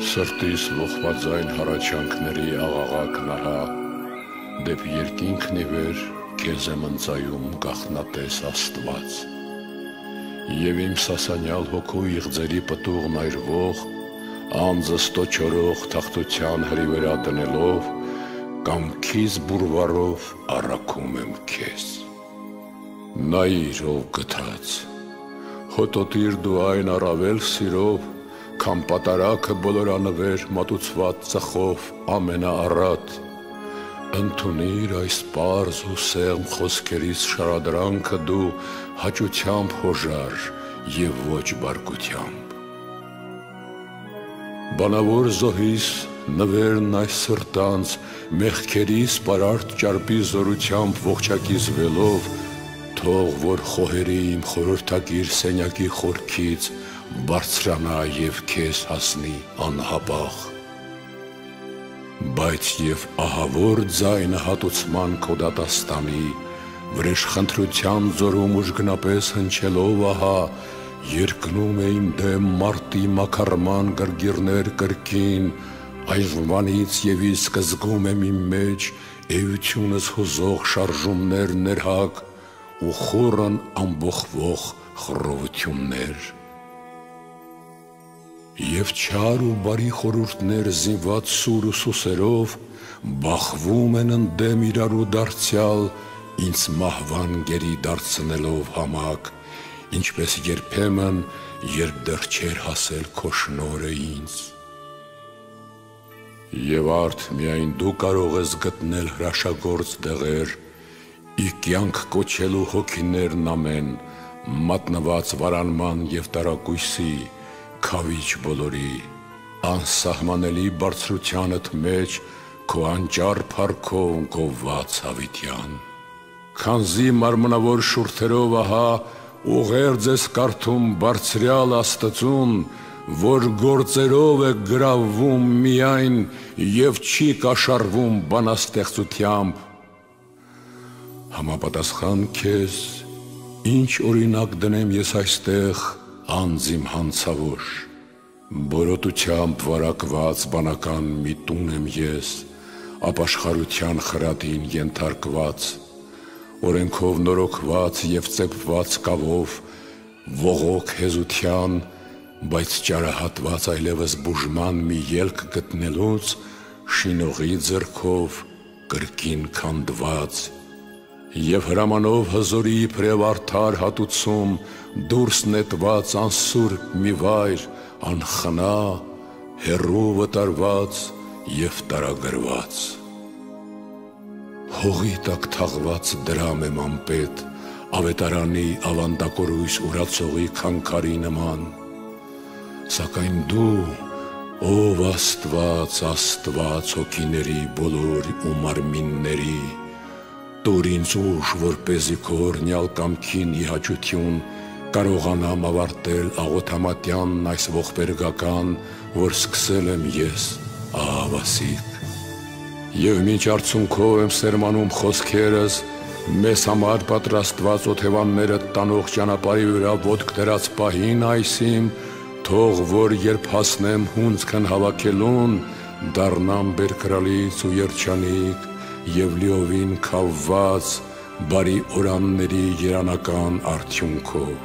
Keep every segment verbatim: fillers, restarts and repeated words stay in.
Սրտիս ողբաձայն հառաչանքների աղաղակ նահա, դեպ երկինքն ի վեր քեզ եմ ընծայում գաղտնատես Աստված։ Եվ իմ սասանյալ հոգու իղձերի պտուղն այրվող, անձս տոչորող թախտության հրի վրա դնելով, կամքիս բուրվարով առաքում եմ քեզ։ Նայիր ով գթած, հոտոտիր դու այն առավել սիրով, քան պատարագը բոլորանվեր մատուցված ծխով ամենաառատ, ընդունիր այս պարզ ու սեղմ խոսքերից շարադրանքը դու հաճությամբ հոժար և ոչ բարկությամբ։ Բանավոր զոհիս նվերն այս սրտանց մեղքերիս պարարտ ճարպի զորությամբ ողջակիզվելով, թող որ խոհերի իմ խորհրդակիր սենյակի խորքից բարձրանա և քեզ հասնի անհապաղ։ Բայց և ահավոր ձայնը հատուցման քո դատաստանի, վրեժխնդրության ձորում ուժգնապես հնչելով ահա, երկնում է իմ դեմ մարտի մաքարման գրգիռներ կրկին, այժմվանից և իսկ զգում եմ իմ մեջ էությունս հուզող շարժումներ ներհակ ու խուռն ամբոխվող խռովություններ։ Եվ չար ու բարի խորհուրդներ զինված սուր ու սուսերով բախվում են ընդդեմ իրարու դարձյալ, ինձ մահվան գերի դարձնելով համակ, ինչպես երբեմն, երբ դեռ չէր հասել քո շնորհը ինձ։ Եվ արդ միայն դու կարող ես գտնել հրաշագործ դեղեր, ի կյանք կոչելու հոգիներն ամեն, մատնված վարանման և տարակույսի, քավիչ բոլորի, անսահմանելի բարձրությանդ մեջ քո անճար փառքով գովված հավիտյան։ Քանզի մարմնավոր շուրթերով ահա ուղերձ ես կարդում բարձրյալ Աստծուն, որ գործերով է գրավվում միայն և չի կաշառվում բանաստեղծությամբ։ Համապատասխան քեզ, ինչ օրինակ դնեմ ես այստեղ անձ իմ հանցավոր, բորոտությամբ վարակված բանական մի տուն եմ ես, ապաշխարության խրատին ենթարկված, օրենքով նորոգված և ծեփված կավով, ողոք հեզության, բայց ճարահատված այլևս բուժման մի ելք գտնելուց, շինողի ձեռքով կրկին քանդված, և հրամանով հզորի իբրև արդար հատուցում դուրս նետված անսուրբ մի վայր, անխնա, հեռու վտարված և տարագրված։ Հողի տակ թաղված դրամ եմ անպետ, ավետարանի ավանդակորույս ուրացողի քանքարի նման, սակայն դու, ով Աստված, Աստված հոգիների բոլոր ու մարմինների, տուր ինձ ուժ, որպեսզի քո օրհնյալ կամքին ի հաճություն կարողանամ ավարտել աղոթամատյանն այս ողբերգական, որ սկսել եմ ես, ահավասիկ։ Եվ մինչ արցունքով եմ սերմանում խոսքերս, մեզ համար պատրաստված օթևանները տանող ճանապարհի վրա ոտք դրած պահին այսիմ, թող որ երբ հասնեմ հունձքն հավաքելուն, դառնամ բերկրալից ու երջանիկ և լիովին քավված բարի օրանների երանական արդյունքով։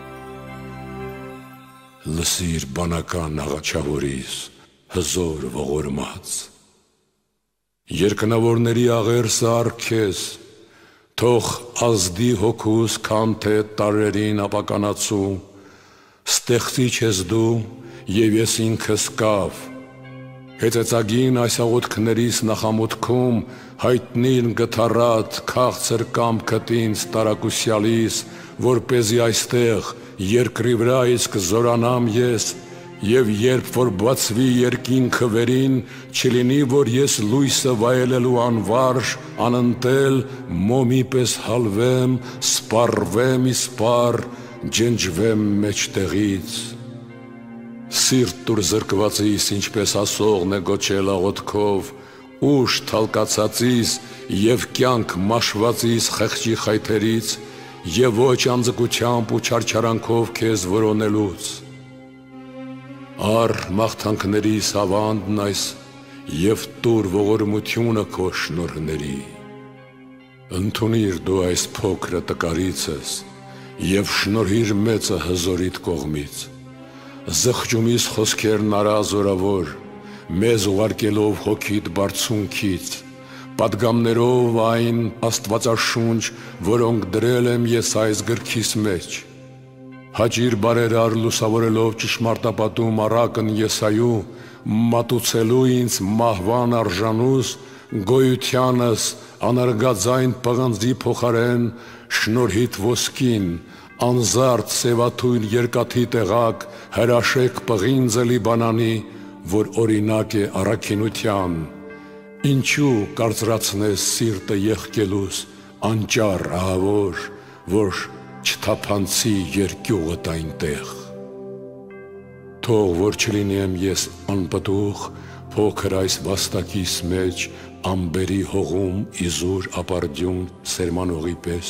Լսիր բանական աղաչավորիս, հզոր ողորմած, երկնավորների աղերսը առ-քեզ, թող ազդի հոգուս քան թե տարրերին ապականացու, ստեղծիչ ես դու և ես ինքս կավ, հեծեծագին այս աղոթքներիս նախամուտքում հայտնիր գթառատ քաղցր կամքդ ինձ տարակուսյալիս, որպեսզի այստեղ երկրի վրա իսկ զորանամ ես, և երբ որ բացվի երկինքը վերին, չլինի, որ ես լույսը վայելելու անվարժ, անընտել, մոմի պես հալվեմ, սպառվեմ իսպառ, ջնջվեմ մեջտեղից։ Սիրտ տուր զրկվածիս, ինչպես ասողն է գոչել աղոթքով, ուժ թալկացածիս և կյանք մաշվածիս խեղճի խայթերից և ոչ անձկությամբ ու չարչարանքով քեզ որոնելուց։ Առ մաղթանքներիս ավանդն այս և տուր ողորմությունը քո շնորհների։ Ընդունիր դու այս փոքրը տկարիցս և շնորհիր մեծը հզորիդ կողմից։ Զղջումիս խոսքերն արա զորավոր, մեզ ուղարկելով հոգիդ բարձունքից, պատգամներով այն աստվածաշունչ, որոնք դրել եմ ես այս գրքիս մեջ։ Հաճիր բարերար լուսավորելով ճշմարտապատում առակն Եսայու, մատուցելու ինձ մահվան արժանուս, գոյությանս անարգաձայն պղնձի փոխարեն շնորհիդ ոսկին, անզարդ սևաթույն երկաթի տեղակ հրաշեք պղինձը Լիբանանի, որ օրինակ է առաքինության։ Ինչու կարծրացնես սիրտը եղկելուս անճար ահավոր, որ չթափանցի երկյուղդ այնտեղ։ Թող որ չլինեմ ես անպտուղ, փոքր այս վաստակիս մեջ ամբերի հողում իզուր ապարդյուն սերմանողի պես։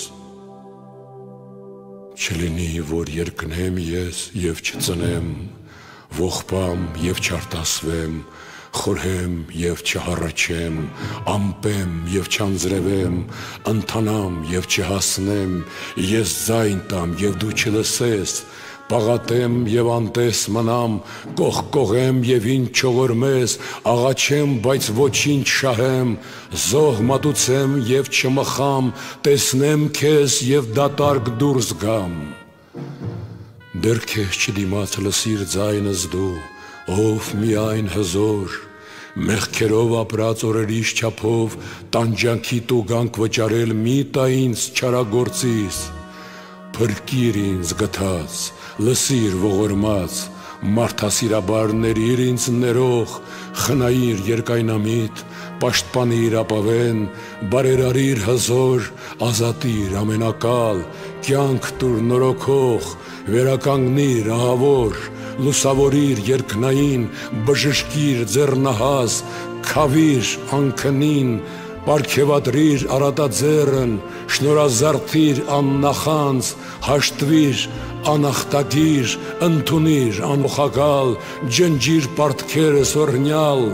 Չլինի, որ երկնեմ ես և չծնեմ, ողբամ և չարտասվեմ, խորհեմ և չհառաչեմ, ամպեմ և չանձրևեմ, ընթանամ և չհասնեմ, ես ձայն տամ և դու չլսես, պաղատեմ և անտես մնամ, կողկողեմ և ինձ չողորմես, աղաչեմ, բայց ոչինչ շահեմ, զոհ մատուցեմ և չմխամ, տեսնեմ քեզ և դատարկ դուրս գամ։ Դեռ քեզ չդիմաց լսիր ձայնս դու, ով միայն հզոր, մեղքերով ապրած օրերիս չափով տանջանքի տուգանք վճարել մի տա ինձ չարագործիս։ Փրկիր ինձ գթած, լսիր ողորմած, մարդասիրաբար ներիր ինձ ներող, խնայիր երկայնամիտ, պաշտպանիր ապավեն, բարերարիր հզոր, ազատիր ամենակալ, կյանք տուր նորոգող, վերականգնիր ահավոր, լուսավորիր երկնային, բժշկիր ձեռնահաս, քավիր անքնին, պարգևատրիր արատաձեռն, շնորհազարդիր աննախանձ, հաշտվիր անախտագիր, ընդունիր անոխակալ, ջնջիր պարտքերս օրհնյալ։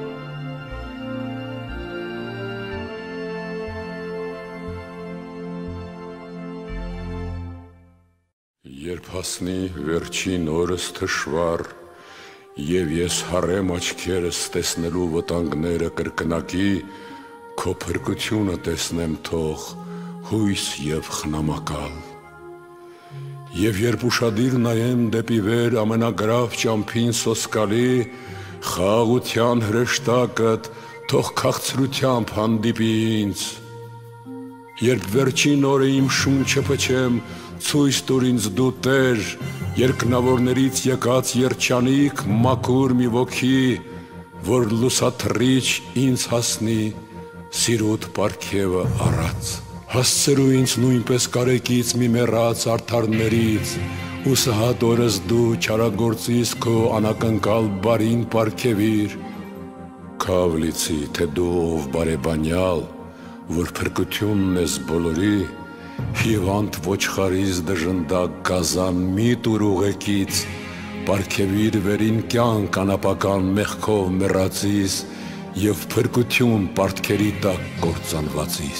Երբ հասնի վերջին օրս թշվառ, և ես հառեմ աչքերս տեսնելու վտանգները կրկնակի, քո փրկությունը տեսնեմ թող հույս և խնամակալ։ Եվ երբ ուշադիր նայեմ դեպի վեր ամենագրավ ճամփին սոսկալի, խաղաղության հրեշտակդ թող քաղցրությամբ հանդիպի ինձ։ Երբ վերջին օրը իմ շունչը փչեմ, ցույց տուր ինձ դու Տեր, երկնավորներից եկած երջանիկ մաքուր մի ոգի, որ լուսաթռիչ ինձ հասնի սիրուդ պարգևը առած։ Հասցրու ինձ նույնպես կարեկից մի մեռած արդարներից, ու սհատ օրս դու չարագործիս քո անակնկալ բարին պարգևիր։ Քավ լիցի, թե դու ով բարեբանյալ, որ փրկությունն ես բոլորի, հիվանդ ոչխարից դժնդակ գազան մի տուր ուղեկից, պարգևիր վերին կյանք անապական մեղքով մեռածիս և փրկություն պարտքերի տակ կործանվածիս։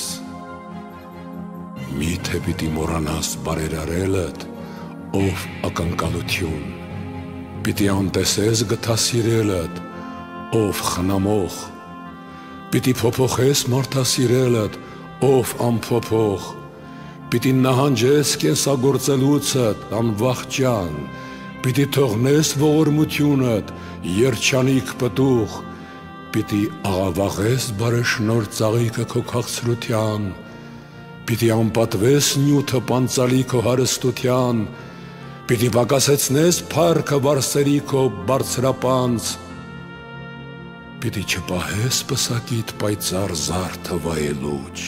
Միթե պիտի մոռանաս բարերարելդ, ով ակնկալություն, պիտի անտեսես գթասիրելդ, ով խնամող, պիտի փոփոխես մարդասիրելդ, ով անփոփոխ, պիտի նահանջես կենսագործելուցդ անվախճան, պիտի թողնես ողորմությունդ երջանիկ պտուղ, պիտի աղավաղես բարեշնոր ծաղիկը քո քաղցրության, պիտի անպատվես նյութը պանծալի քո հարստության, պիտի պակասեցնես փառքը վարսերի քո բարձրապանց, պիտի չպահես պսակիդ պայծառ զարդը վայելուչ։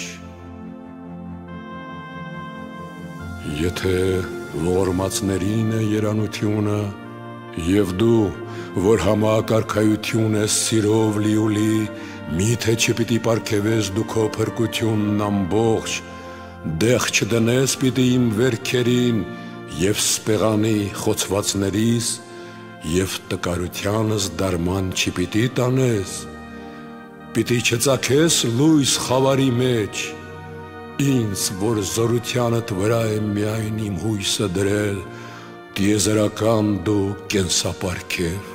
Եթե ողորմածներին է երանությունը, և դու, որ համակարգայություն ես սիրով լիուլի, միթե չպիտի պարգևես դու քո փրկությունն ամբողջ, դեղ չդնես պիտի իմ վերքերին և սպեղանի խոցվածներիս, և տկարությանս դարման չպիտի տանես, պիտի չծագես լույս խավարի մեջ, ինձ, որ զորությանդ վրա եմ միայն իմ հույսը դրել, տիեզերական դու կենսապարգև։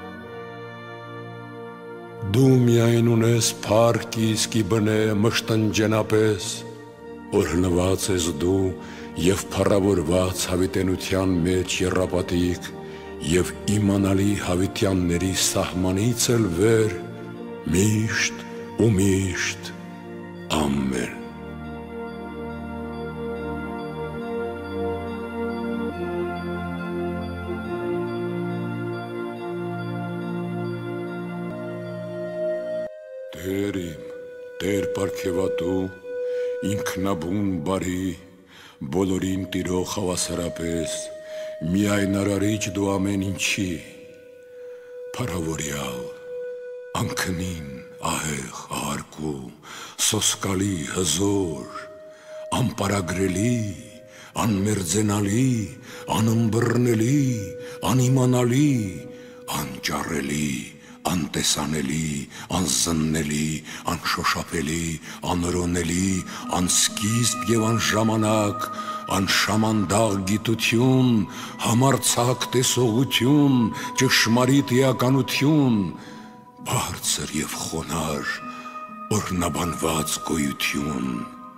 Դու միայն ունես փառք իսկի բնե մշտնջենապես, օրհնված ես դու և փառավորված հավիտենության մեջ եռապատիկ և իմանալի հավիտյանների սահմանից էլ վեր, միշտ ու միշտ, ամեն։ Տեր իմ, Տեր պարգևատու, ինքնաբուն բարի, բոլորին տիրող հավասարապես, միայն արարիչ դու ամեն ինչի, փառավորյալ, անքնին, ահեղ, ահարկու, սոսկալի, հզոր, անպարագրելի, անմերձենալի, անըմբռնելի, անիմանալի, անճառելի, անտեսանելի, անզննելի, անշոշափելի, անորոնելի, անսկիզբ և անժամանակ, անշամանդաղ գիտություն, համարձակ տեսողություն, ճշմարիտ էականություն, բարձր և խոնար, օրհնաբանված գոյություն,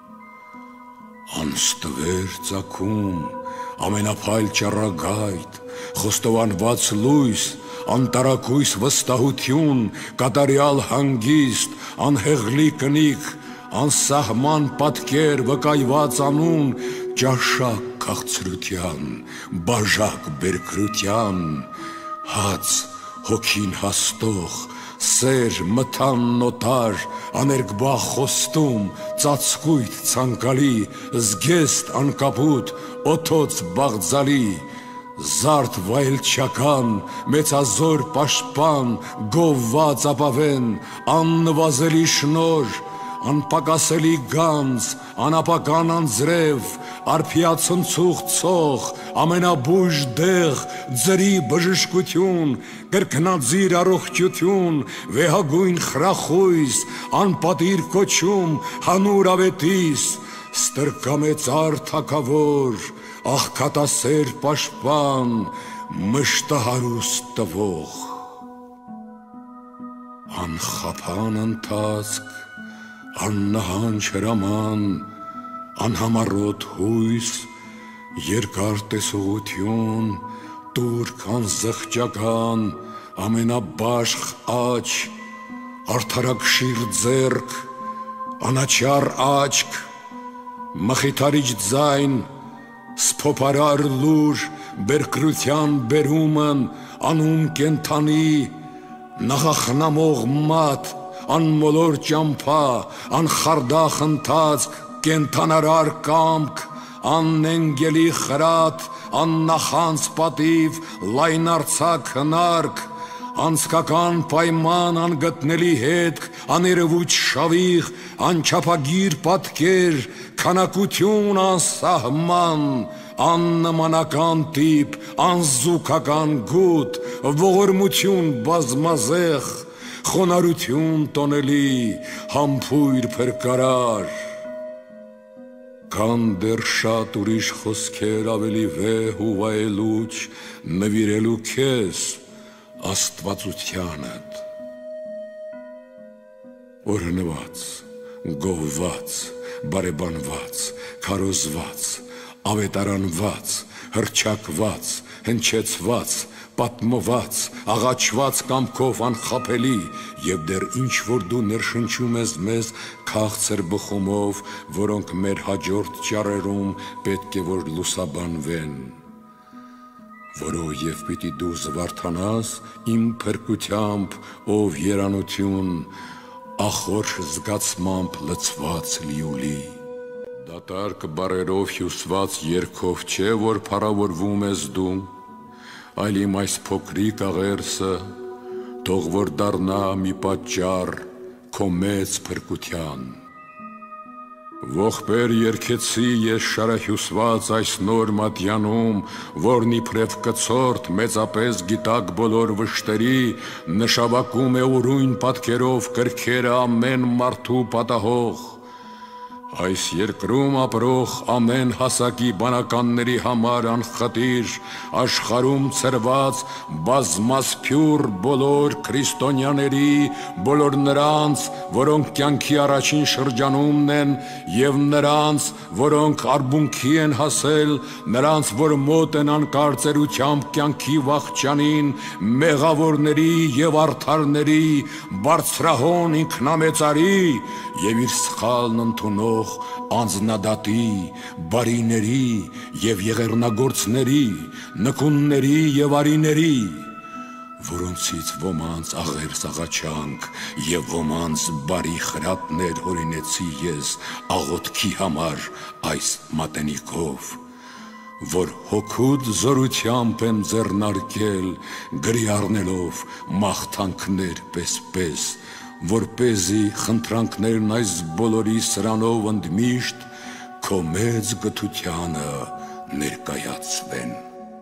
անստվեր ծագում, ամենափայլ ճառագայթ, խոստովանված լույս, անտարակույս վստահություն, կատարյալ հանգիստ, անհեղլի կնիկ, անսահման պատկեր, վկայված անուն, ճաշակ քաղցրության, բաժակ բերքրության, հաց հոգին հաստող, սեր մթան նոտար, աներկբա խոստում, ծածկույթ ցանկալի, զգեստ անկապուտ, օթոց բաղձալի, զարդ վայելչական, մեծազոր պաշտպան, գովված ապավեն, աննվազելի շնոր, անպակասելի գանձ, անապական անձրև, արփիացնցուղ ցող, ամենաբույժ դեղ, ձրի բժշկություն, կրկնաձիր առողջություն, վեհագույն խրախույս, անպատիր կոչում, հանուր ավետիս, ստրկամեծար թագավոր, աղքատասեր պաշտպան, մշտահարուստ տվող, անխափան ընթացք, աննահանջ հրաման, անհամառոտ հույս, երկար տեսողություն, տուրք անզղջական, ամենաբաշխ աջ, արդարակշիռ ձեռք, անաչառ աչք, մխիթարիչ ձայն, սփոփարար լուր, բերկրության բերումն, անուն կենթանի, նախախնամող մատ, անմոլոր ճամփա, անխարդախ ընթացք, կենթանարար կամք, աննենգելի խրատ, աննախանց պատիվ, լայնարձակ հնարք, անցկական պայման, անգտնելի հետք, աներևույթ շավիղ, անչափագիր պատկեր, քանակություն անսահման, աննմանական տիպ, անզուգական գութ, ողորմություն բազմազեղ, խոնարհություն տոնելի, համբույր փրկարար, կան դեռ շատ ուրիշ խոսքեր ավելի վեհ ու վայելուչ, նվիրելու քեզ աստվածությանդ, օրհնված, գովված, բարեբանված, քարոզված, ավետարանված, հռչակված, հնչեցված, պատմված, աղաչված կամքով անխափելի և դեռ ինչ-որ դու ներշնչում ես մեզ քաղցր բխումով, որոնք մեր հաջորդ ճառերում պետք է որ լուսաբանվեն, որովհետև պիտի դու զվարթանաս իմ փրկությամբ, ով երանություն, ախորժ զգացմամբ լցված լիուլի, դատարկ բառերով հյուսված երգով չէ, որ փառավորվում ես դու, այլ իմ այս փոքրիկ աղերսը, թող որ դառնա մի պատճառ քո մեծ փրկության։ Ողբեր երկեցի ես շարահյուսված այս նոր մատյանում, որն իբրև կցորդ մեծապես գիտակ բոլոր վշտերի, նշավակում է ուրույն պատկերով կրքերը ամեն մարդու պատահող։ Այս երկրում ապրող ամեն հասակի բանականների համար անխտիր, աշխարհում ծրված բազմասփյուր բոլոր քրիստոնյաների, բոլոր նրանց, որոնք կյանքի առաջին շրջանումն են, և նրանց, որոնք արբունքի են հասել, նրանց, որ մոտ են անկարծերությամբ կյանքի վախճանին, մեղավորների և արդարների, բարձրահոն ինքնամեծարի և իր սխալն ընդունող անձնադատի, բարիների և եղեռնագործների, նկունների և արիների, որոնցից ոմանց աղեր սաղաչանք և ոմանց բարի խրատներ հորինեցի ես աղոթքի համար այս մատենիքով, որ հոգուդ զորությամբ եմ ձեռնարկել, գրի առնելով մաղթանքներ պես-պես, որպեսզի խնդրանքներն այս բոլորի սրանով ընդմիշտ քո մեծ գթությանը ներկայացվեն։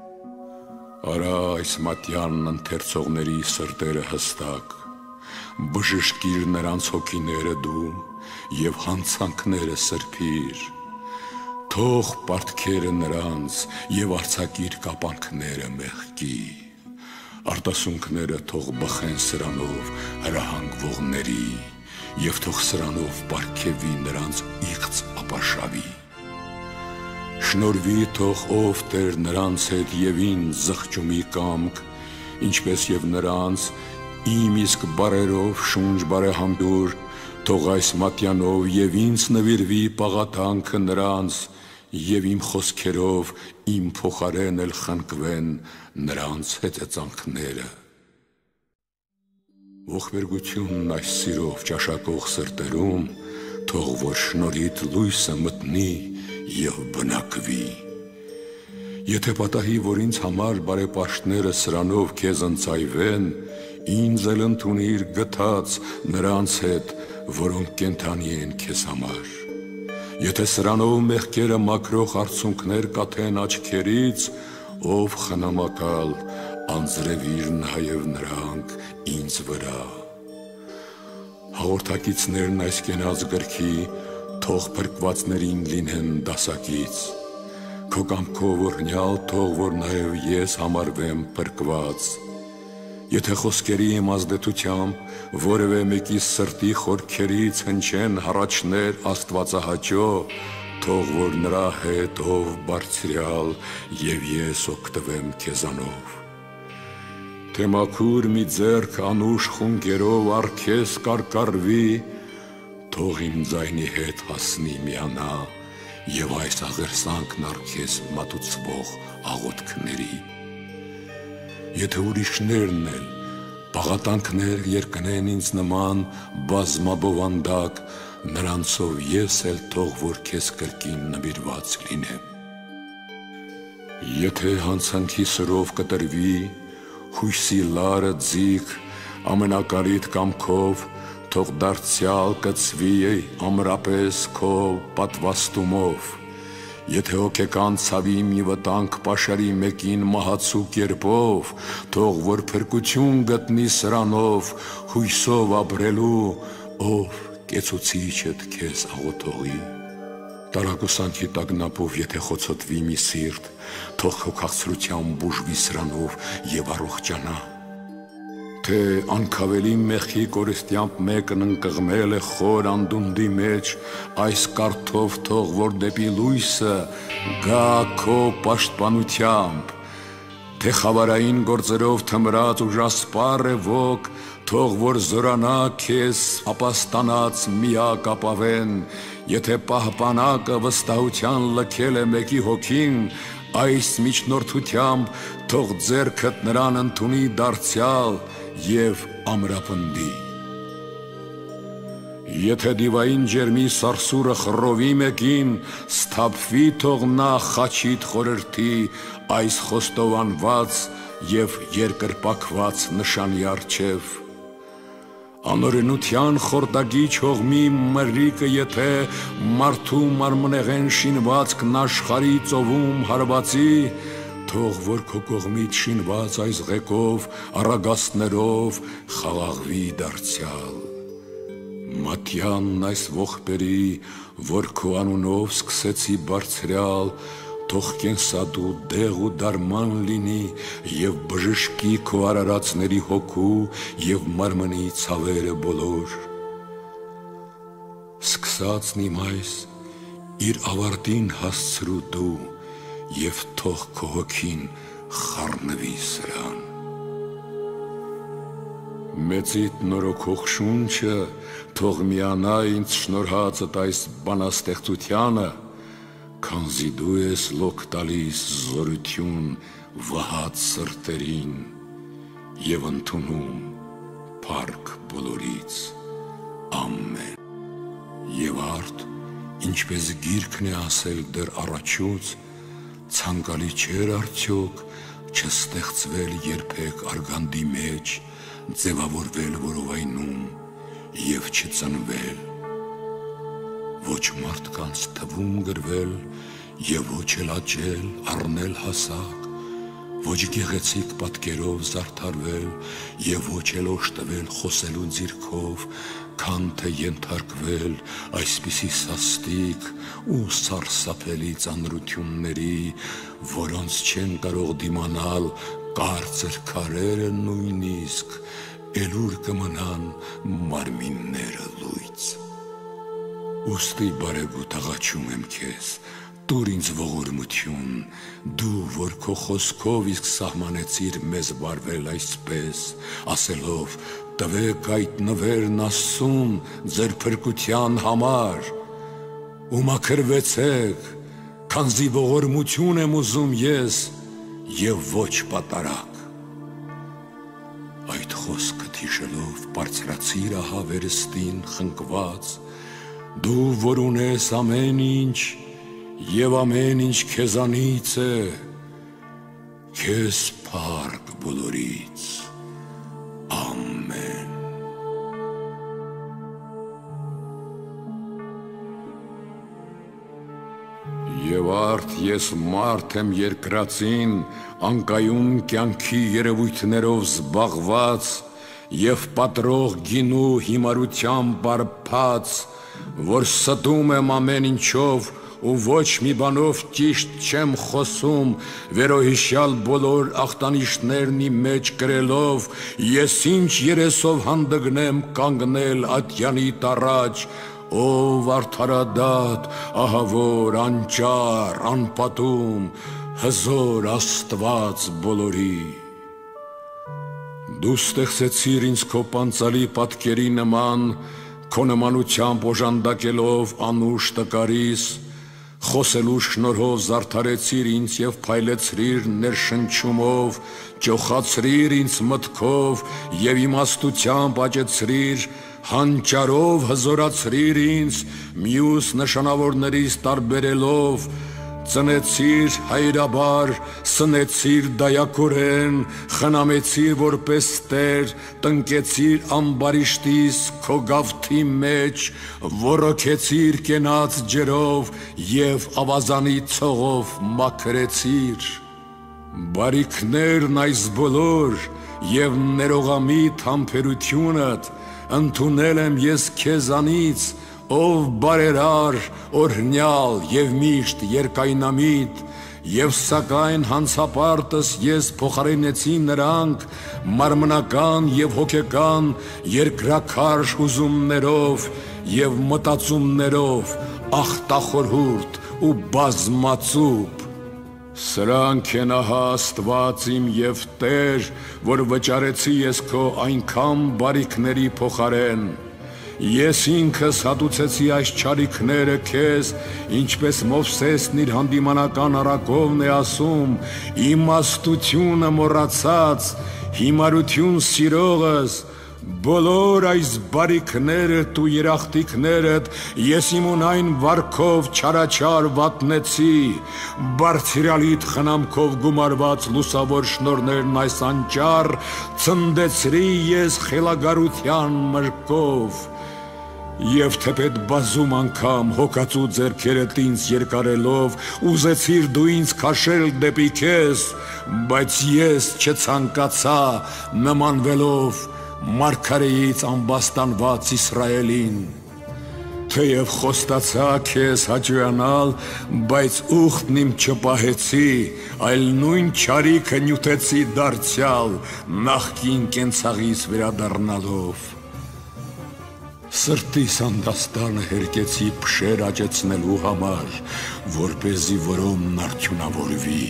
Արա այս մատյանն ընթերցողների սրտերը հստակ, բժշկիր նրանց հոգիները դու և հանցանքները սրբիր, թող պարտքերը նրանց և արձակիր կապանքները մեղքի, արտասունքները թող բխեն սրանով հրահանգվողների և թող սրանով պարգևի նրանց իղծ ապաշավի։ Շնորհվի թող ով Տեր նրանց հետ և ինձ զղջումի կամք, ինչպես և նրանց իմ իսկ բարերով շունչ բարեհանդուր, թող այս մատյանով և ինձ նվիրվի պաղատանքը նրանց և իմ խոսքերով իմ փոխարեն էլ խնկվեն նրանց հեծեծանքները։ Ողբերգությունն այս սիրով ճաշակող սրտերում, թող որ շնորհիդ լույսը մտնի և բնակվի։ Եթե պատահի, որ ինձ համար բարեպաշտները սրանով քեզ ընծայվեն, ինձ էլ ընդունիր գթած նրանց հետ, որոնք կենդանի են քեզ համար։ Եթե սրանով մեղքերը մաքրող արցունքներ կաթեն աչքերից, ով խնամակալ, անձրևիր նաև նրանք ինձ վրա։ Հաղորդակիցներն այս կենաց գրքի թող փրկվածներին լինեն դասակից, քո կամքով օրհնյալ թող որ նաև ես համարվեմ փրկված։ Եթե խոսքերի իմաստետությամբ որևէ մեկի սրտի խորքերից հնչեն հառաչներ աստվածահաճո, թող որ նրա հետ ով բարձրյալ և ես օգտվեմ քեզանով։ Թե մաքուր մի ձեռք անուշ խունկերով առ քեզ կարկառվի, թող իմ ձայնի հետ հասնի միանա և այս աղերսանքն առ քեզ մատուցվող աղոթքների։ Եթե ուրիշներն էլ պաղատանքներ երկնեն ինձ նման բազմաբովանդակ, նրանցով ես էլ թող որ քեզ կրկին նվիրված լինեմ։ Եթե հանցանքի սրով կտրվի, հույսի լարը ձիգ, ամենակարիտ կամքով, թող դարձյալ կծվի ամրապես քո պատվաստումով։ Եթե հոգեկան ցավի մի վտանգ պաշարի մեկին մահացու կերպով, թող որ փրկություն գտնի սրանով, հույսով ապրելու, ով կեցուցիչդ քեզ աղոթողի։ Տարակուսանքի տագնապով եթե խոցոտվի մի սիրտ, թող քո քաղցրությամբ բուժվի սրանով և առողջանա։ Թե անքավելի մեղքի կորստյամբ մեկն ընկղմել է խոր անդունդի մեջ, այս կարդով թող որ դեպի լույսը գա քո պաշտպանությամբ։ Թե խավարային գործերով թմրած ուժասպառ է ոք, թող որ զորանա քեզ ապաստանած միակ ապավեն, եթե պահպանակը վստահության լքել է մեկի հոգին, այս միջնորդությամբ թող ձեռքդ նրան ընդունի դարձյալ և ամրապնդի։ Եթե դիվային ջերմի սարսուրը խռովի մեկին, սթափվի թող նա խաչիդ խորհրդի այս խոստովանված և երկրպագված նշանի առջև։ Անօրենության խորտակի չողմի մրրիկը եթե մարդու մարմնեղեն շինվածքն աշխարհի ծովում հարվածի, թող որ քո կողմից շինված այս ղեկով առագաստներով խաղաղվի դարձյալ։ Մատյանն այս ողբերի, որ քո անունով սկսեցի բարձրյալ, թող կենսադու դեղ ու դարման լինի և բժշկի քո արարածների հոգու և մարմնի ցավերը բոլոր։ Սկսածն իմ այս իր ավարտին հասցրու դու և թող քո հոգին խառնվի սրան։ Մեծիդ նորոգող շունչը թող միանա ինձ շնորհածդ այս բանաստեղծությանը, քանզի դու ես լոկ տալիս զորություն վհած սրտերին և ընդունում փառք բոլորից, ամեն։ Եվ արդ, ինչպես գիրքն է ասել դեռ առաջուց, ցանկալի չէր արդյոք չստեղծվել երբեք արգանդի մեջ, ձևավորվել որովայնում և չծնվել, ոչ մարդկանց թվում գրվել և ոչ էլ աճել, առնել հասակ, ոչ գեղեցիկ պատկերով զարդարվել և ոչ էլ օժտվել խոսելու ձիրքով, քան թե ենթարկվել այսպիսի սաստիկ ու սարսափելի ծանրությունների, որոնց չեն կարող դիմանալ կարծր քարերը նույնիսկ, էլուր կմնան մարմինները լույց։ Ուստի բարեգութ աղաչում եմ քեզ, տուր ինձ ողորմություն, դու, որ քո խոսքով իսկ սահմանեցիր մեզ վարվել այսպես, ասելով տվեք այդ նվերն Աստծուն ձեր փրկության համար, ու մաքրվեցեք, քանզի ողորմություն եմ ուզում ես և ոչ պատարագ։ Այդ խոսքը հիշելով բարձրացիր ահա վերստին խնկված, դու որ ունես ամեն ինչ և ամեն ինչ քեզանից է, քեզ փառք բոլորից, ամեն։ Եվ արդ ես մարդ եմ երկրածին, անկայուն կյանքի երևույթներով զբաղված և պատրող գինու հիմարությամբ բարփած, որ ստում եմ ամեն ինչով ու ոչ մի բանով ճիշտ չեմ խոսում, վերոհիշյալ բոլոր ախտանիշներն իմ մեջ կրելով, ես ինչ երեսով հանդգնեմ կանգնել ատյանիդ առաջ, ով արդարադատ, ահավոր, անճար, անպատում, հզոր Աստված բոլորի։ Դու ստեղծեցիր ինձ քո պանծալի պատկերի նման, քո նմանությամբ օժանդակելով անուշ տկարիս, խոսելու շնորհով զարդարեցիր ինձ և փայլեցրիր ներշնչումով, ճոխացրիր ինձ մտքով և իմաստությամբ աճեցրիր, հանճարով հզորացրիր ինձ, մյուս նշանավորներից տարբերելով, ծնեցիր հայրաբար, սնեցիր դայակորեն, խնամեցիր որպես տեր, տնկեցիր ամբարիշտիս քո գավթի մեջ, ոռոգեցիր կենաց ջրով և ավազանի ցողով մաքրեցիր։ Բարիքներն այս բոլոր և ներողամիտ համբերությունդ ընդունել եմ ես քեզանից, ով բարերար, օրհնյալ և միշտ երկայնամիտ, և սակայն հանցապարտս ես փոխարինեցի նրանք մարմնական և հոգեկան երկրաքարշ հուզումներով և մտածումներով, ախտախորհուրդ ու բազմածուփ։ Սրանք են ահա Աստված իմ և Տեր, որ վճարեցի ես քո այնքան բարիքների փոխարեն։ Ես ինքս հատուցեցի այս չարիքները քեզ, ինչպես Մովսեսն իր հանդիմանական առակովն է ասում, իմաստությունը մոռացած, հիմարություն սիրողս, բոլոր այս բարիքներդ ու երախտիկներդ ես իմ ունայն վարքով չարաչար վատնեցի, բարձրալիտ խնամքով գումարված լուսավոր շնորներն այս անճար ցնդեցրի ես խելագարության մրկով, և թեպետ բազում անգամ հոգացու ձեռքերդ ինձ երկարելով ուզեցիր դու ինձ քաշել դեպի քեզ, բայց ես չցանկացա նմանվելով մարգարեից ամբաստանված Իսրայելին, թեև խոստացա քեզ հաճոյանալ, բայց ուխտն իմ չպահեցի, այլ նույն չարիքը նյութեցի դարձյալ նախկին կենցաղիս վերադառնալով, սրտիս անդաստանը հերկեցի փշեր աճեցնելու համար, որպեսզի որոմն արդյունավորվի,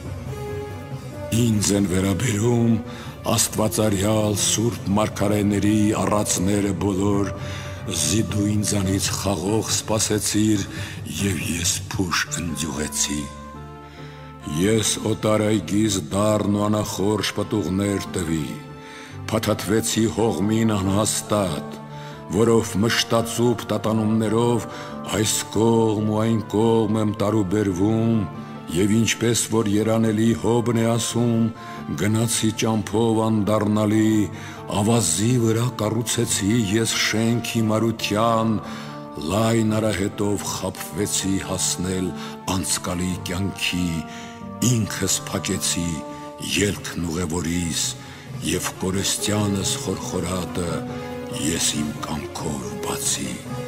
ինձ են վերաբերում աստվածարյալ սուրբ մարգարեների առածները բոլոր, զիդու ինձանից խաղող սպասեցիր և ես փուշ ընձյուղեցի, ես օտար այգիս դառն ու անախորժ պտուղներ տվի, փաթաթվեցի հողմին անհաստատ, որով մշտացուփ տատանումներով այս կողմ ու այն կողմ եմ տարուբերվում, և ինչպես որ երանելի հոբն է ասում, գնացի ճամփով անդառնալի, ավազի վրա կառուցեցի ես շենք հիմարության, լայն արահետով խաբվեցի հասնել անցկալի կյանքի, ինքս փակեցի ելքն ուղևորիս, և կորստյանս խորխորատը ես իմ կամքով բացի,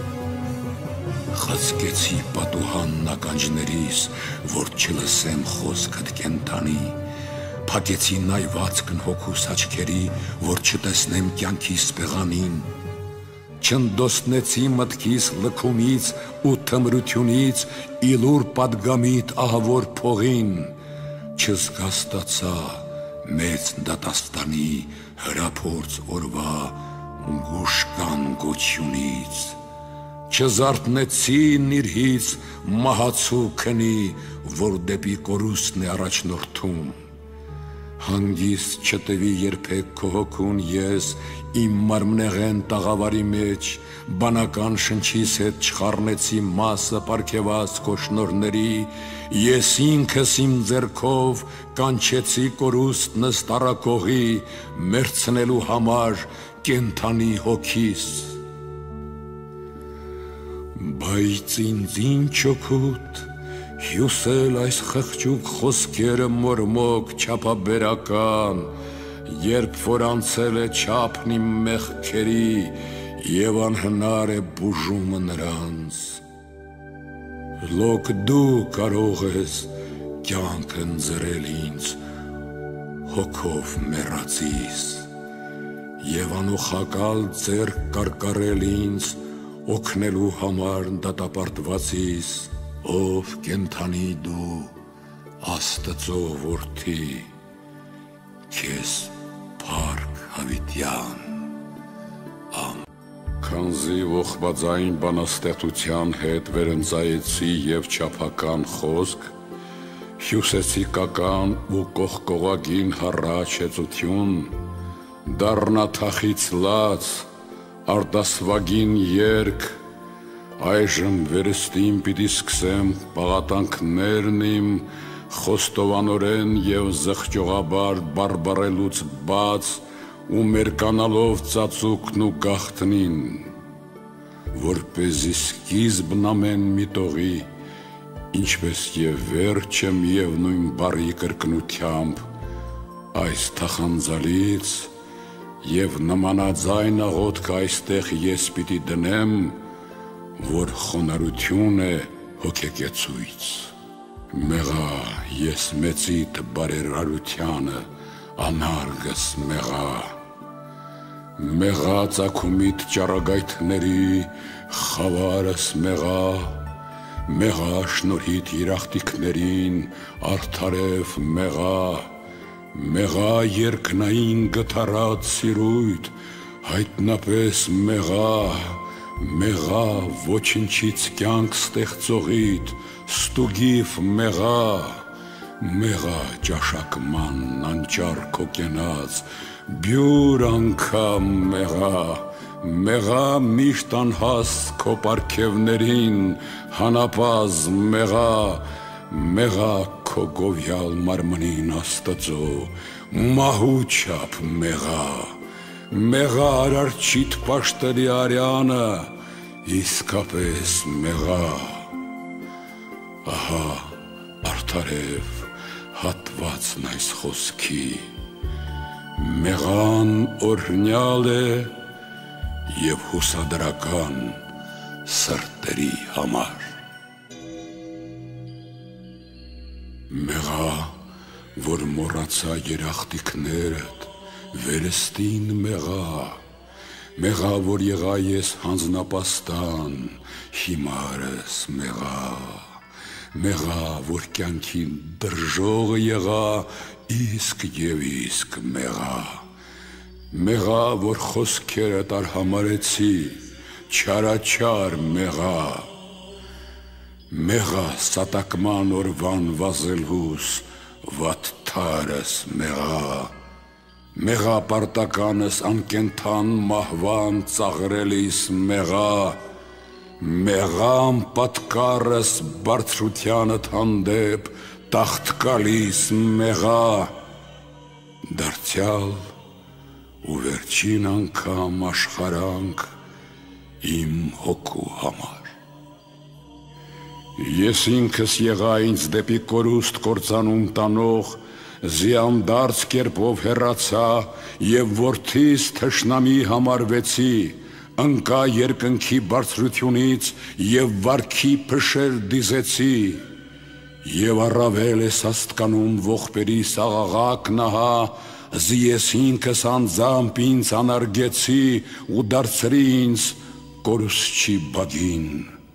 խցկեցի պատուհանն ականջներիս, որ չլսեմ խոսքդ կենդանի, փակեցի նայվածքն հոգուս աչքերի, որ չտեսնեմ կյանքիս պեղանին, չնդոսնեցի մտքիս լքումից ու թմրությունից իլուր պատգամիտ ահավոր փողին, չզգաստացա մեծ դատաստանի հրափորձ օրվա գուշկան գոչյունից, չզարթնեցի նիրհից մահացու քնի, որ դեպի կորուստն է առաջնորդում, հանգիստ չտվի երբեք քո հոգուն ես իմ մարմնեղեն տաղավարի մեջ, բանական շնչիս հետ չխառնեցի մասը պարգևած քո շնորհների, ես ինքս իմ ձեռքով կանչեցի կորուստնս տառակողի, մերցնելու համար կենդանի հոգիս, բայց ինձ ինչ օգուտ հյուսել այս խղճուկ խոսքերը մորմոք չափաբերական, երբ որ անցել է չափն իմ մեղքերի և անհնար է բուժումը նրանց, լոկ դու կարող ես կյանք ընձեռել ինձ հոգով մեռածիս և անուխակալ ձեռք կարկառել ինձ օգնելու համար դատապարտվածիս, ով կենդանի դու Աստծո որդի, քեզ փառք հավիտյան, ամեն։ Քանզի ողբաձայն բանաստեղծության հետ վերընծայեցի և չափական խոսք, հյուսեցի կական ու կողկողագին հառաչ հեծություն, դառնա թախից լաց, արտասվագին երգ, այժմ վերստին պիտի սկսեմ պաղատանքներն իմ, խոստովանորեն և զղջողաբար բարբառելուց բաց ու մերկանալով ծածուկն ու գաղտնին, որպեսզի սկիզբն ամեն մի տողի, ինչպես և վերջը միևնույն բառի կրկնությամբ, այս թախանձալից և նմանաձայն աղոթքը այստեղ ես պիտի դնեմ, որ խոնարհություն է հոգեկեցույց, մեղա ես մեծիդ բարերարությանը, անարգս մեղա, մեղա ծագումիդ ճառագայթների, խավարս մեղա, մեղա շնորհիդ երախտիկներին, արդարև մեղա, մեղա երկնային գթառած սիրույթ, հայտնապես մեղա, մեղա ոչնչից կյանք ստեղծողիդ, ստուգիվ մեղա, մեղա ճաշակման անճար քո կենաց, բյուր անգամ մեղա, մեղա միշտ անհաստ քո պարգևներին, հանապազ մեղա, մեղա քո գովյալ մարմնին Աստծո, մահու չափ մեղա, մեղա արարչիդ պաշտելի արյանը, իսկապես մեղա, ահա արդարև հատվածն այս խոսքի, մեղան օրհնյալ է և հուսադրական սրտերի համար։ Մեղա, որ մոռացա երախտիկներդ, վերստին մեղա, մեղա, որ եղա ես հանձնապաստան, հիմարս մեղա, մեղա, որ կյանքին դրժողը եղա, իսկ և իսկ մեղա, մեղա, որ խոսքերդ արհամարեցի, չարաչար մեղա, մեղա սատակման օրվան վազելհուս, վատթարս մեղա, մեղա պարտականս անկենթան մահվան ծաղրելիս մեղա, մեղամ պատկարս բարձրությանդ հանդեպ տաղթկալիս մեղա, դարձյալ ու վերջին անգամ աշխարանք իմ հոգու համար։ Ես ինքս եղա ինձ դեպի կորուստ կործանում տանող, զիանդարձ կերպով հեռացա և որդիս թշնամի համարվեցի, ընկա երկնքի բարձրությունից և վարքի փշեր դիզեցի, և առավել ես աստկանում ողբերի սաղաղակ նահա, զիես ինքս անձամբ ինձ անարգեցի ու դարձրի ինձ կորուսչի բագին,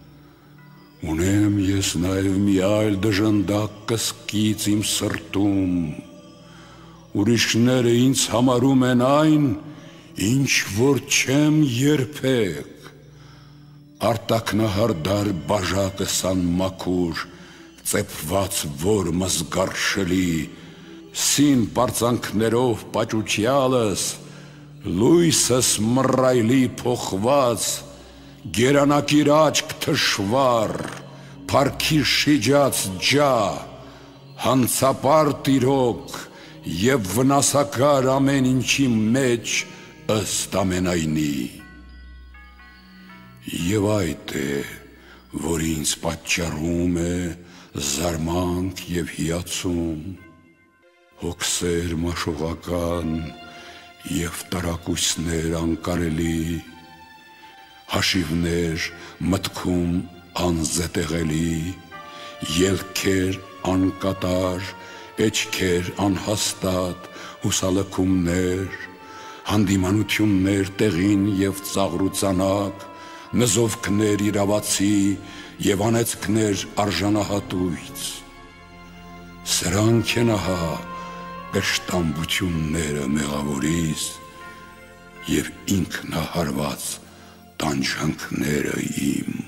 ունեմ ես նաև մի այլ դժնդակ կսկից իմ սրտում, ուրիշները ինձ համարում են այն, ինչ որ չեմ երբեք, արտակնահարդար բաժակս անմաքուր, ծեփված որմս գարշելի, սին պարծանքներով պաճուճյալս, լույսս մռայլի փոխված, գերանակիր աչք թշվառ, փառքի շիջած ջա, հանցապարտ իրոք և վնասակար ամեն ինչի մեջ ըստ ամենայնի։ Եվ այդ է, որ ինձ պատճառում է զարմանք և հիացում, հոգսեր մաշողական և տարակույսներ անկարելի, հաշիվներ մտքում անզետեղելի, ելքեր անկատար, էջքեր անհաստատ, հուսալքումներ, հանդիմանություններ տեղին և ծաղրուծանակ, նզովքներ իրավացի և անեծքներ արժանահատույց, սրանք են ահա կշտամբությունները մեղավորիս և ինքնահարված տանջանքները իմ։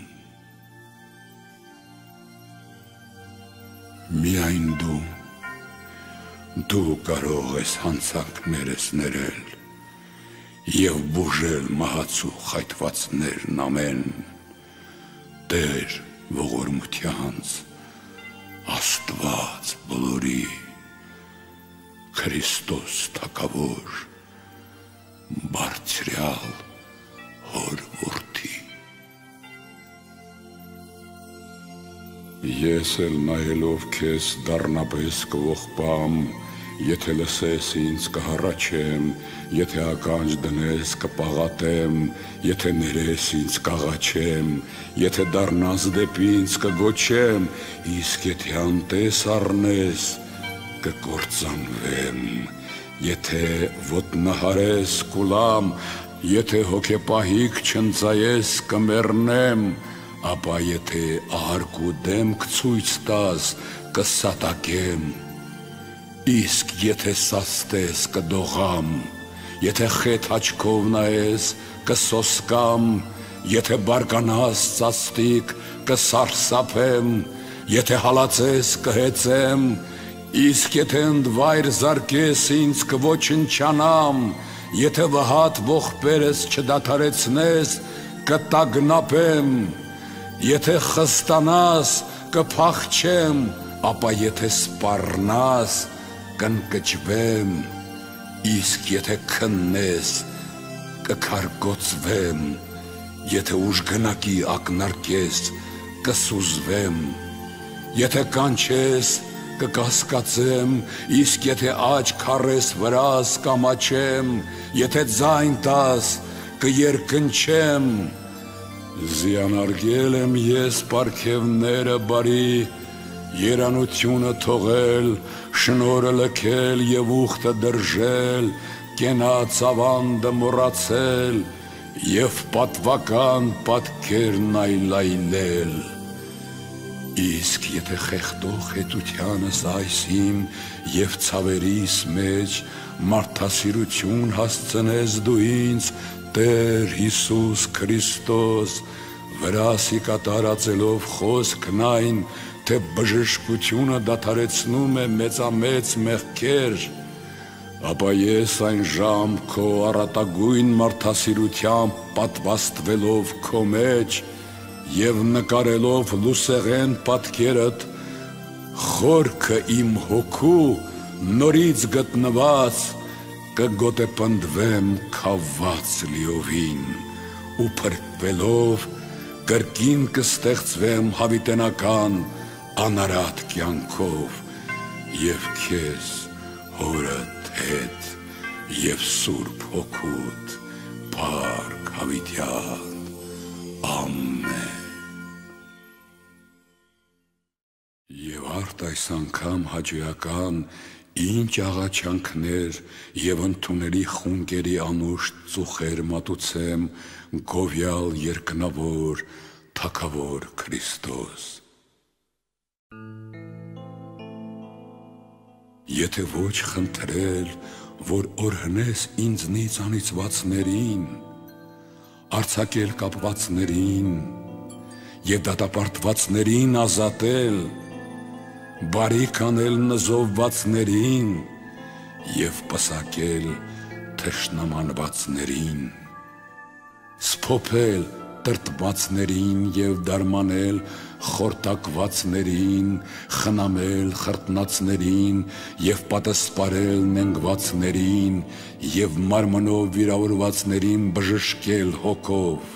Միայն դու, դու կարող ես հանցանքներս ներել և բուժել մահացու խայթվածներն ամեն, Տեր ողորմությանց, Աստված բոլորի, Քրիստոս թագավոր, բարձրյալ հոր որդի։ Ես էլ նայելով քեզ դառնապես կողպամ, եթե լսես ինձ կհառաչեմ, եթե ականջ դնես կպաղատեմ, եթե ներես ինձ կաղաչեմ, եթե դառնաս դեպի ինձ կգոչեմ, իսկ եթե անտես առնես կկործանվեմ, եթե ոտնահարես կուլամ, եթե հոգեպահիկ չընծայես կմեռնեմ, ապա եթե ահարկու դեմք ցույց տաս կսատակեմ, իսկ եթե սաստես կդողամ, եթե խեթ աչքով նայես կսոսկամ, եթե բարկանաս ծաստիկ կսարսափեմ, եթե հալածես կհեծեմ, Իսկ եթե ընդվայր զարկես ինձ կոչնչանամ, եթե վհատ ողբերս չդադարեցնես, կտագնապեմ, եթե խստանաս, կփախչեմ, ապա եթե սպառնաս, կընկճվեմ, իսկ եթե քննես, կքարգոծվեմ, եթե ուժգնակի ակնարկես, կսուզվեմ, եթե կանչես, կկասկածեմ, իսկ եթե աչք առես վրաս, կամաչեմ, եթե ձայն տաս, կերկնչեմ, զիանարգել եմ ես պարգևները բարի, երանությունը թողել, շնորը լքել և ուխտը դրժել, կենաց ավանդը մոռացել և պատվական պատկերն այլայլել։ Իսկ եթե խեղդող հետությանս այսիմ և ցավերիս մեջ մարդասիրություն հասցնես դու ինձ, Տեր Հիսուս Քրիստոս, վրասի կատարածելով խոսքն այն, թե բժշկությունը դադարեցնում է մեծամեծ մեղքեր, ապա ես այն ժամ քո առատագույն մարդասիրությամբ պատվաստվելով քո մեջ և նկարելով լուսեղեն պատկերդ, խորքը իմ հոգու նորից գտնված, կգոտեպնդվեմ քավված լիովին ու փրկվելով կրկին կստեղծվեմ հավիտենական անարատ կյանքով և քեզ հորդ հետ և Սուրբ Հոգուդ փառք հավիտյան, ամեն։ Եվ արդ այս անգամ հաճոյական ինչ աղաչանքներ և ընդունելի խունկերի անուշտ ծուխեր մատուցեմ գովյալ երկնավոր Թագավոր Քրիստոս։ Եթե ոչ խնդրել, որ օրհնես ինձնից անիծվածներին, արձակել կապվածներին և դատապարտվածներին ազատել, բարիք անել նզովվածներին և պսակել թշնամանվածներին, սփոփել տրտմածներին և դարմանել խորտակվածներին, խնամել խրտնածներին և պատասպարել նենգվածներին և մարմնով վիրավորվածներին բժշկել հոգով։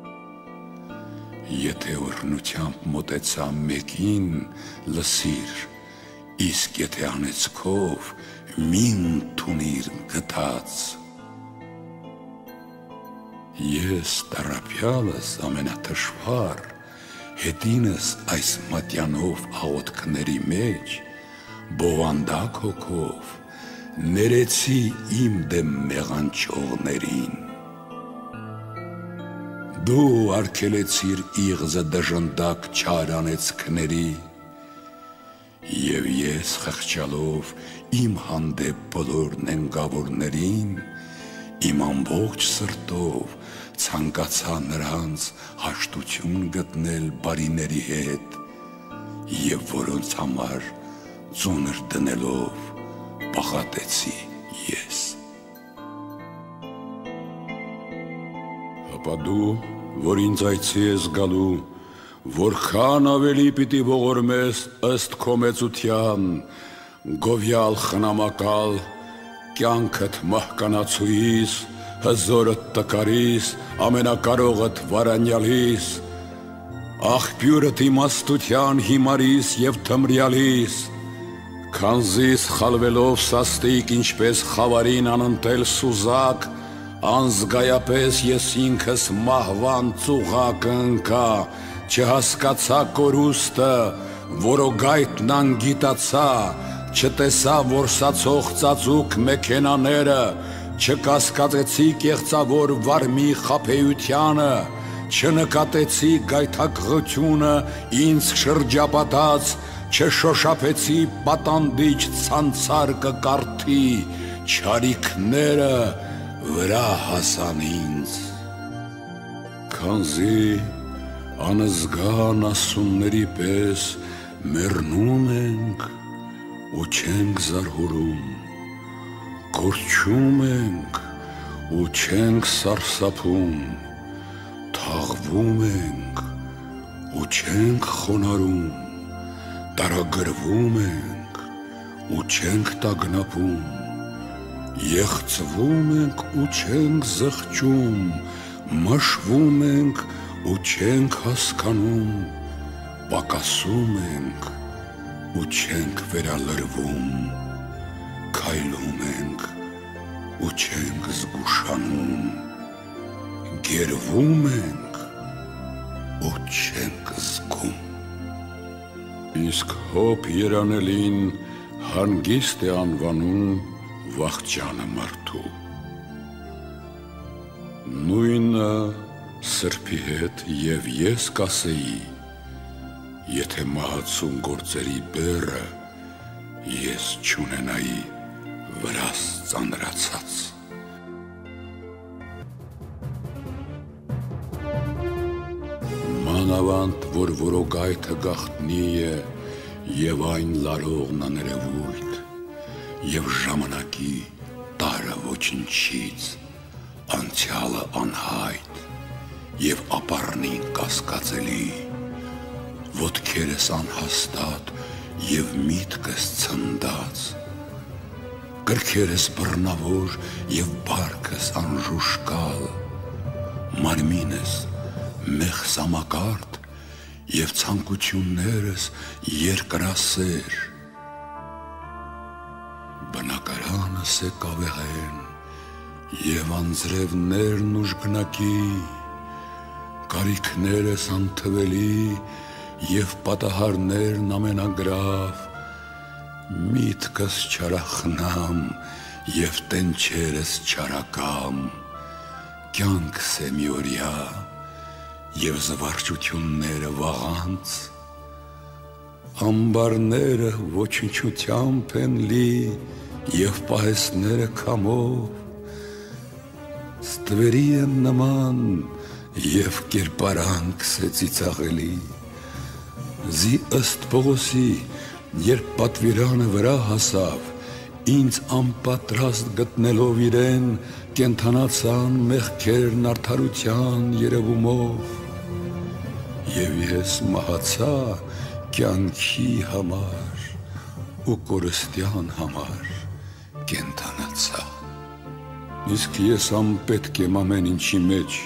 Եթե օրհնությամբ մոտեցա մեկին, լսիր, իսկ եթե անեծքով, մի ընդունիր գթած։ Ես տառապյալս ամենաթշվառ, հետինս այս մատյանով աղոթքների մեջ, բովանդակ հոգով, ներեցի իմ դեմ մեղանչողներին։ Դու արգելեցիր իղձը դժնդակ չար անեծքների, և ես խղճալով իմ հանդեպ բոլոր նենգավորներին, իմ ամբողջ սրտով ցանկացա նրանց հաշտություն գտնել բարիների հետ և որոնց համար ծունր դնելով պաղատեցի ես։ Ապա դու, որ ինձ այցի ես գալու, որքան ավելի պիտի ողորմես ըստ քո մեծության, գովյալ խնամակալ, կյանքդ մահկանացուիս, հզորդ տկարիս, ամենակարողդ վարանյալիս, աղբյուրդ իմաստության հիմարիս և թմրյալիս, քանզիս խալվելով սաստիկ ինչպես խավարին անընտել սուզակ, անզգայապես ես ինքս մահվան ծուղակը ընկա, չհասկացա կորուստը, որոգայթն անգիտացա, չտեսա որսացող ծածուկ մեքենաները, չկասկածեցի կեղծավոր վարմի խաբեությանը, չնկատեցի գայթակղությունը ինձ շրջապատած, չշոշափեցի պատանդիչ ցանցար կկարդի, չարիքները վրա հասան ինձ, քանզի անզգան ասունների պես մեռնում ենք ու չենք զարհուրում, կորչում ենք ու չենք սարսափում, թաղվում ենք ու չենք խոնարհում, տարագրվում ենք ու չենք տագնապում, եղծվում ենք ու չենք զղջում, մաշվում ենք ու չենք հասկանում, պակասում ենք ու չենք վերալրվում, քայլում ենք ու չենք զգուշանում, գերվում ենք ու չենք զգում։ Իսկ հոբ երանելին հանգիստ է անվանում վախճանը մարդու։ Նույնը սրբի հետ և ես կասեի, եթե մահացուն գործերի բեռը ես չունենայի վրաս ծանրացած։ Մանավանդ, որ որոգայթը գաղտնի է և այն լարողն աներևույթ, և ժամանակի տարը ոչնչից, անցյալը անհայտ և ապառնին կասկածելի, ոտքերս անհաստատ և միտքս ցնդած, կրքերս բռնավոր և բարկս անժուշկալ, մարմինս մեղսամակարդ և ցանկություններս երկրասեր, բնակարանս է կավեղեն և անձրևներն ուժգնակի, կարիքներս անթվելի և պատահարներն ամենագրավ, միտքս չարախնամ և տենչերս չարակամ, կյանքս է միօրյա և զվարճությունները վաղանց, ամբարները ոչնչությամբ են լի և պահեսները քամով, ստվերի եմ նման և կերպարանքս է ծիծաղելի, զի ըստ Պողոսի, երբ պատվիրանը վրա հասավ, ինձ անպատրաստ գտնելով իրեն, կենդանացան մեղքերն արդարության երևումով, և ես մահացա կյանքի համար ու կորստյան համար կենդանացա։ Իսկ ես անպետք եմ ամեն ինչի մեջ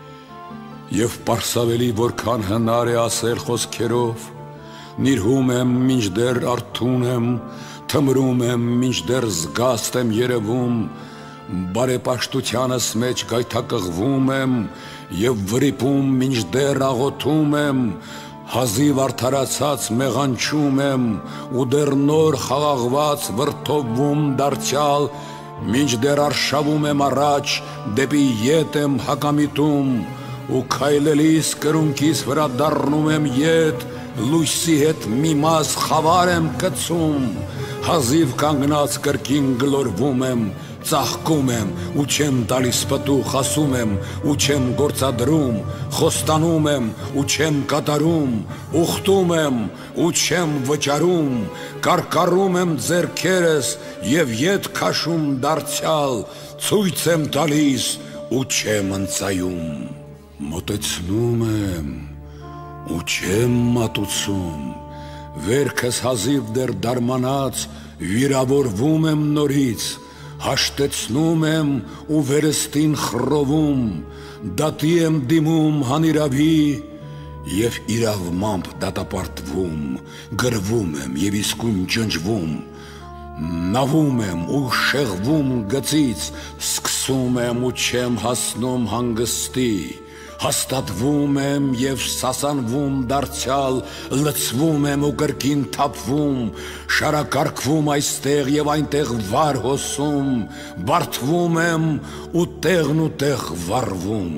և պարսավելի որքան հնար է ասել խոսքերով, նիրհում եմ մինչդեռ արթուն եմ, թմրում եմ մինչդեռ զգաստ եմ երևում, բարեպաշտությանս մեջ գայթակղվում եմ և վրիպում մինչդեռ աղոթում եմ, հազիվ արդարացած մեղանչում եմ ու դեռ նոր խաղաղված վրդովվում դարձյալ, մինչդեռ արշավում եմ առաջ, դեպի ետ եմ հակամիտում ու քայլելիս կրունկիս վրա դառնում եմ ետ, լույսի հետ մի մաս խավար եմ գցում, հազիվ կանգնած կրկին գլորվում եմ, ծաղկում եմ ու չեմ տալիս պտուղ, ասում եմ ու չեմ գործադրում, խոստանում եմ ու չեմ կատարում, ուխտում եմ ու չեմ վճարում, կարկառում եմ ձեռքերս և ետ քաշում դարձյալ, ցույց եմ տալիս ու չեմ ընծայում, մոտեցնում եմ ու չեմ մատուցում, վերքս հազիվ դեռ դարմանած վիրավորվում եմ նորից, հաշտեցնում եմ ու վերստին խռովում, դատի եմ դիմում հանիրավի և իրավմամբ դատապարտվում, գրվում եմ և իսկույն ջնջվում, նավում եմ ու շեղվում գծից, սկսում եմ ու չեմ հասնում հանգստի, հաստատվում եմ և սասանվում դարձյալ, լցվում եմ ու կրկին թափվում, շարակարգվում այստեղ և այնտեղ վար հոսում, բարդվում եմ ու տեղն ու տեղ վառվում,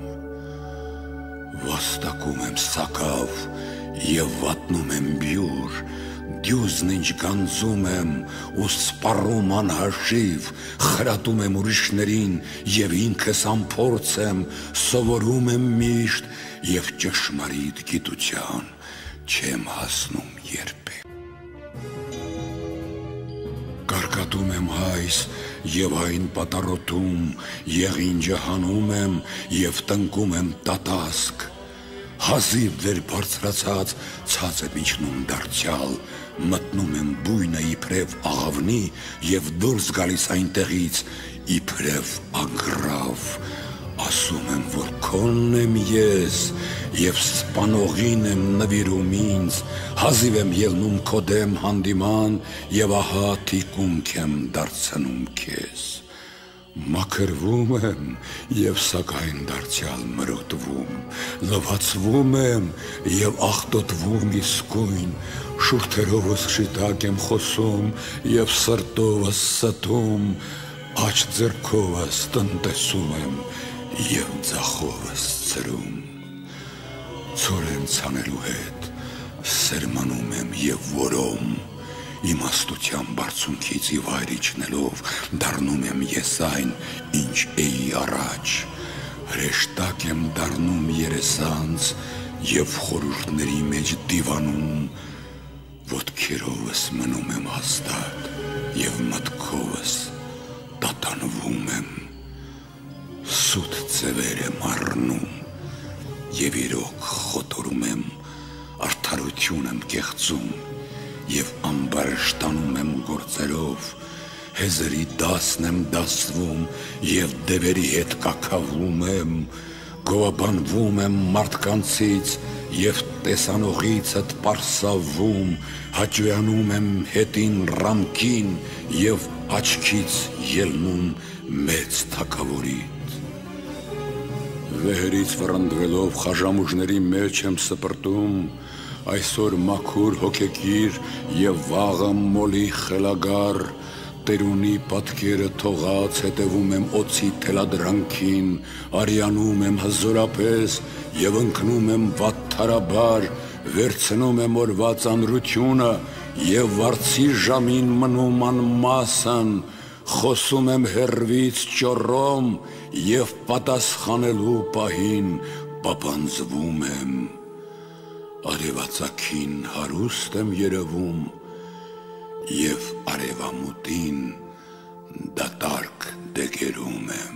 վաստակում եմ սակավ և վատնում եմ բյուր, դյուզն ինչ գանձում եմ ու սպառում անհաշիվ, խրատում եմ ուրիշներին և ինքս անփորձ եմ, սովորում եմ միշտ և ճշմարիտ գիտության չեմ հասնում երբեք։ Հրթում եմ հայս և այն պատառոտում, եղինջը հանում եմ և տնկում եմ տատասկ, հազիվ վեր բարձրացած ցած եմ իջնում դարձյալ, մտնում եմ բույնը իբրև աղավնի և դուրս գալիս այնտեղից իբրև ագռավ, ասում եմ, որ քոնն եմ ես և սպանողին եմ նվիրում ինձ, հազիվ եմ ելնում քո դեմ հանդիման և ահա թիկունք եմ դարձնում քեզ, մաքրվում եմ և սակայն դարձյալ մրոտվում, լվացվում եմ և աղտոտվում իսկույն, շուրթերովս շիտակ եմ խոսում և սրտովս ստում, աջ ձեռքովս տնտեսում եմ և ձախովս ցրում, ցորեն ցանելու հետ սերմանում եմ և որում, իմաստության բարձունքից ի վայր իջնելով դառնում եմ ես այն, ինչ էի առաջ, հրեշտակ եմ դառնում երեսանց և խորհուրդների մեջ դիվանում, ոտքերովս մնում եմ հաստատ և մտքովս տատանվում եմ, սուտ ձևեր եմ առնում և իրոք խոտորում եմ, արդարություն եմ կեղծում և ամբարշտանում եմ գործերով, հեզրի դասն եմ դասվում և դևերի հետ կաքավում եմ, գովաբանվում եմ մարդկանցից և տեսանողիցդ պարսավում, հաճոյանում եմ հետին ռամքին և աչքից ելնում մեծ թագավորիդ, վեհերից վռնդվելով խաժամուժների մեջ եմ սպրտում, այսօր մաքուր հոգեկիր և վաղը մոլի խելագար, տերունի պատկերը թողած հետևում եմ օձի թելադրանքին, արյանում եմ հզորապես և ընկնում եմ վատթարաբար, վերցնում եմ օրվա ծանրությունը և վարձի ժամին մնում անմասն, խոսում եմ հեռվից ճոռոմ և պատասխանելու պահին պապանձվում եմ, արևածագին հարուստ եմ երևում և արևամուտին դատարկ դեգերում եմ,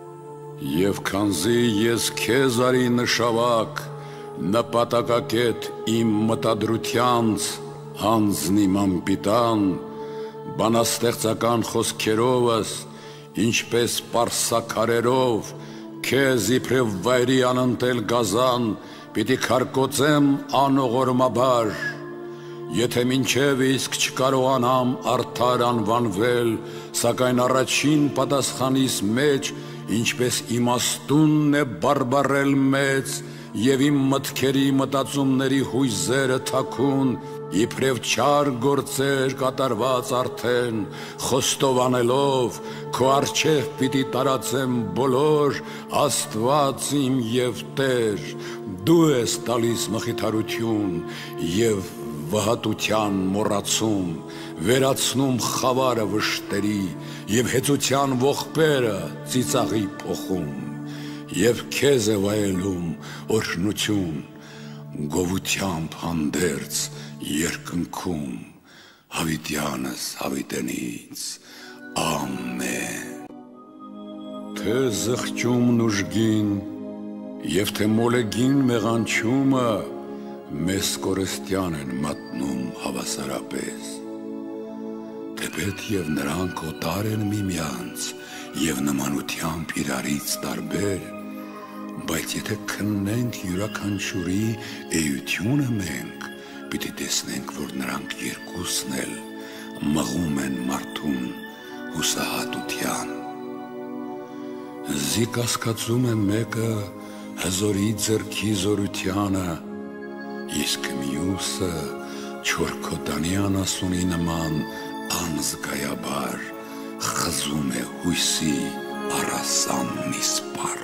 և քանզի ես քեզ արի նշավակ, նպատակակետ իմ մտադրությանց, հանձն իմ անպիտան, բանաստեղծական խոսքերովս, ինչպես պարսաքարերով, քեզ իբրև վայրի անընտել գազան, պիտի քարկոծեմ անողորմաբար, եթե մինչև իսկ չկարողանամ արդար անվանվել, սակայն առաջին պատասխանիս մեջ, ինչպես իմաստունն է բարբառել մեծ, և իմ մտքերի մտածումների հույզերը թաքուն, իբրև չար գործեր կատարված արդեն, խոստովանելով, քո առջև պիտի տարածեմ բոլոր, Աստված իմ և Տեր, դու ես տալիս մխիթարություն և վհատության մոռացում, վերացնում խավարը վշտերի և հեծության ողբերը ծիծաղի փոխում, և քեզ է վայելում օրհնություն, գովությամբ հանդերձ երկնքում, հավիտյանս հավիտենից, ամեն, թե զղջումն ուժգին և թե մոլեգին մեղանչումը մեզ կորստյան են մատնում հավասարապես, թեպետ և նրանք օտար են միմյանց և նմանությամբ իրարից տարբեր, բայց եթե քննենք յուրաքանչյուրի էությունը մենք, պիտի տեսնենք, որ նրանք երկուսն էլ մղում են մարդուն հուսահատության, զիկասկածում է մեկը հզորի ձեռքի զորությանը, իսկ մյուսը չորքոտանի անասունի նման անզգայաբար խզում է հույսի առասանն իսպար,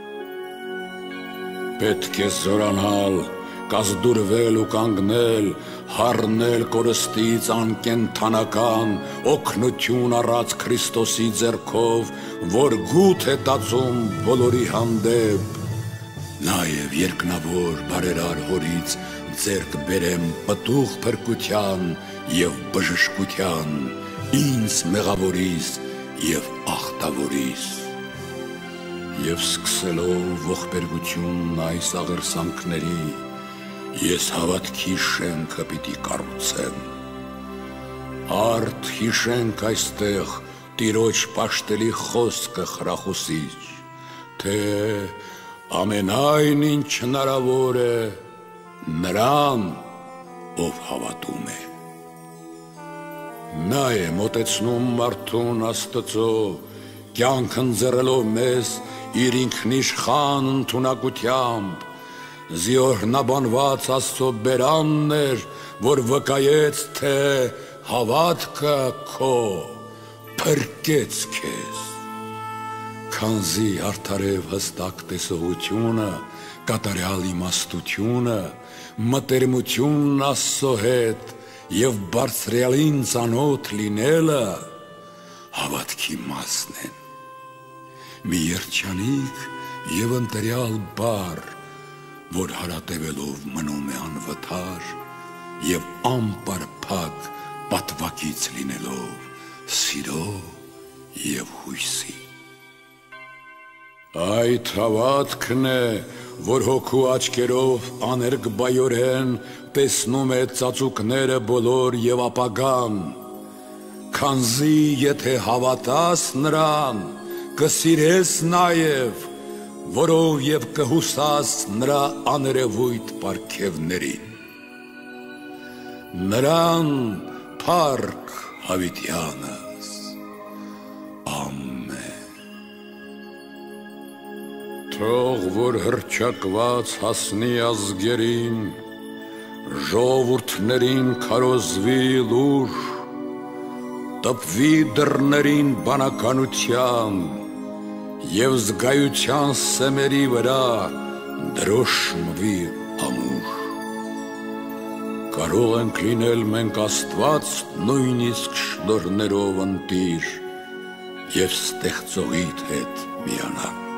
պետք է զորանալ, կազդուրվել ու կանգնել, հառնել կորստից անկենդանական, օգնություն առած Քրիստոսի ձեռքով, որ գութ է տածում բոլորի հանդեպ, նաև երկնավոր բարերար հորից ձեռք բերեմ պտուղ փրկության և բժշկության ինձ մեղավորիս և ախտավորիս։ Եվ սկսելով ողբերգությունն այս աղերսանքների, ես հավատքի շենքը պիտի կառուցեմ։ Արդ հիշենք այստեղ Տիրոջ պաշտելի խոսքը խրախուսիչ, թե ամենայն ինչ հնարավոր է նրան, ով հավատում է։ Նա է մոտեցնում մարդուն Աստծո, կյանք ընձեռելով մեզ իր ինքնիշխան ընդունակությամբ, զիօրհնաբանված Աստծո բերանն էր, որ վկայեց, թե հավատքը քո փրկեց քեզ։ Քանզի արդարև հստակ տեսողությունը, կատարյալ իմաստությունը, մտերմությունն Աստծո հետ և բարձրյալին ծանոթ լինելը հավատքի մասն են։ Մի երջանիկ և ընտրյալ բառ, որ հարատևելով մնում է անվտար և անպարփակ պատվակից լինելով սիրո և հույսի։ Այդ հավատքն է, որ հոգու աչքերով աներկբայորեն տեսնում է ծածուկները բոլոր և ապագան, քանզի եթե հավատաս նրան, կսիրես նաև, որով և կհուսաս նրա աներևույթ պարգևներին։ Նրան փառք հավիտյանս, ամեն։ Թող որ հռչակված հասնի ազգերին, ժողովուրդներին քարոզվի լուր, տպվի դռներին բանականության և զգայության սեմերի վրա դրոշմվի ամուր։ Կարող ենք լինել մենք Աստված նույնիսկ շնորհներով ընտիր և ստեղծողիդ հետ միանալ։